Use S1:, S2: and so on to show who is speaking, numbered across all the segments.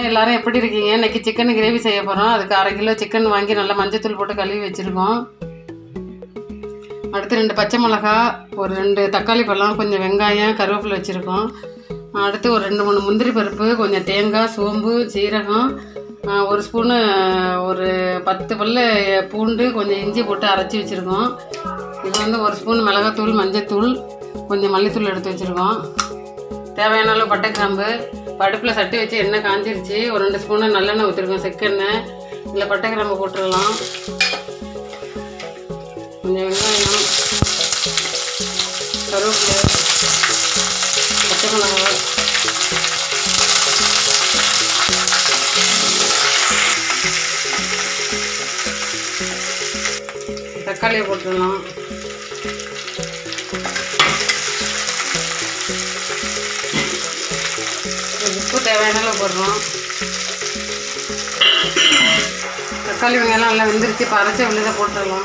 S1: எல்லாரும் எப்படி இருக்கீங்க? இன்னைக்கு சிக்கன் கிரேவி செய்ய போகிறோம். அதுக்கு 1/2 கிலோ சிக்கன் வாங்கி நல்லா மஞ்சத்தூள் போட்டு கழுவி வச்சுருக்கோம். அடுத்து 2 பச்சை மிளகா, ஒரு 2 தக்காளி பழம், கொஞ்சம் வெங்காயம், கருவேப்பிலை வச்சுருக்கோம். அடுத்து ஒரு 2-3 முந்திரி பருப்பு, கொஞ்சம் தேங்காய், சோம்பு, சீரகம், ஒரு ஸ்பூனு, ஒரு 10 பல்லு பூண்டு, கொஞ்சம் இஞ்சி போட்டு அரைச்சி வச்சுருக்கோம். இது வந்து 1 ஸ்பூன் மிளகாத்தூள், மஞ்சத்தூள், கொஞ்சம் மல்லித்தூள் எடுத்து வச்சுருக்கோம். தேவையான அளவு பட்டை கிராம்பு. அடுப்பில் சட்டி வச்சு எண்ணெய் காஞ்சிருச்சு. ஒரு 2 ஸ்பூனு நல்லெண்ணெய் ஊற்றிருக்கோம், செக்கெண்ணெய். இதில் பட்டை கிராம்பு போட்டுடலாம். கொஞ்சம் வெங்காயம், கருவேப்பிலை, பச்சை மிளகாய், தக்காளியை போட்டுடலாம். உப்பு தேவையான அளவு போடுறோம். தக்காளி வெங்காயம் நல்லா வெந்துருச்சு. இப்போ அரைச்ச விழுத போட்டுடலாம்.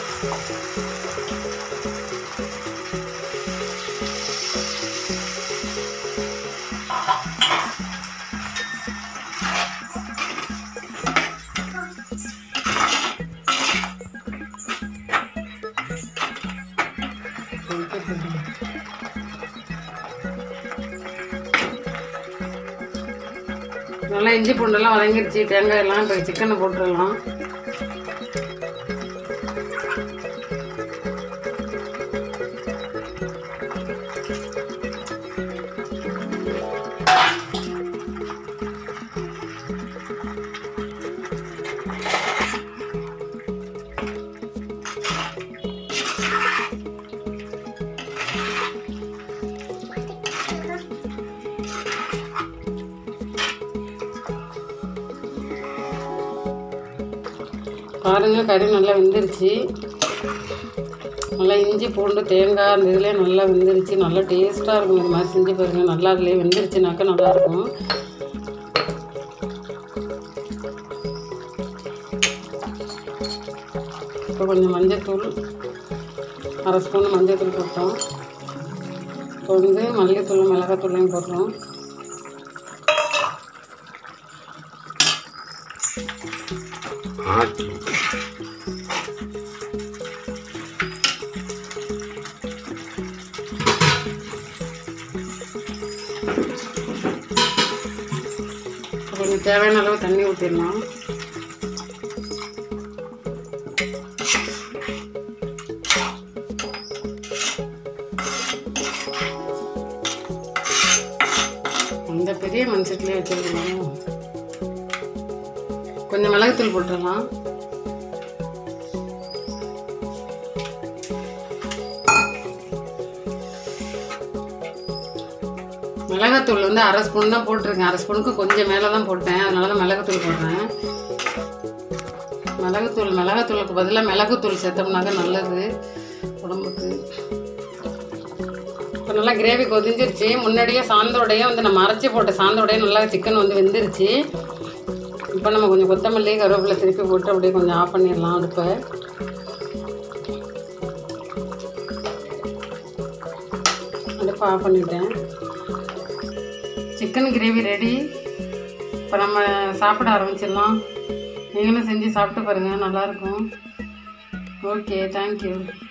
S1: நல்லா இஞ்சி பூண்டெல்லாம் வதங்கிடுச்சு, தேங்காய் எல்லாம். இப்போ சிக்கனை போட்டுடலாம். பாருங்கள், கறி நல்லா வெந்துருச்சு. நல்லா இஞ்சி பூண்டு தேங்காய் அந்த இதுலேயே நல்லா வெந்துருச்சு. நல்லா டேஸ்ட்டாக இருக்கும். இது மாதிரி செஞ்சு பாருங்கள். நல்லா அதுலேயே வெந்துருச்சுனாக்கா நல்லாயிருக்கும். இப்போ கொஞ்சம் மஞ்சத்தூள், 1/2 ஸ்பூன் மஞ்சத்தூள் போட்டோம். இப்போ வந்து மல்லித்தூள், மிளகாத்தூளையும் போடுறோம். கொஞ்சம் தேவையான அளவு தண்ணி ஊற்றிடலாம். அந்த பெரிய மண்சட்டிலே வச்சுருக்கணும். கொஞ்சம் மிளகுத்தூள் போட்டுடலாம். மிளகாத்தூள் வந்து 1/2 ஸ்பூன் தான் போட்டிருக்கேன். 1/2 ஸ்பூனுக்கு கொஞ்சம் மேலே தான் போட்டேன். அதனால தான் மிளகுத்தூள் போடுறேன். மிளகாத்தூளுக்கு பதிலாக மிளகுத்தூள் சேர்த்தோம்னாக்க நல்லது உடம்புக்கு. இப்போ நல்லா கிரேவி கொதிஞ்சிருச்சு. முன்னாடியே சாந்தோடையே வந்து நம்ம அரைச்சி போட்ட சாந்தோடையே நல்லா சிக்கன் வந்து வெந்துருச்சு. இப்போ நம்ம கொஞ்சம் கொத்தமல்லி, கருவேப்பிலை திருப்பி போட்டு அப்படியே கொஞ்சம் ஆஃப் பண்ணிடலாம் அடுப்பை. அடுப்பை ஆஃப் பண்ணிட்டேன். Chicken gravy ready. இப்போ நம்ம சாப்பிட ஆரம்பிச்சிடலாம். நீங்களும் செஞ்சு சாப்பிட்டு பாருங்கள், நல்லாயிருக்கும். Okay, thank you.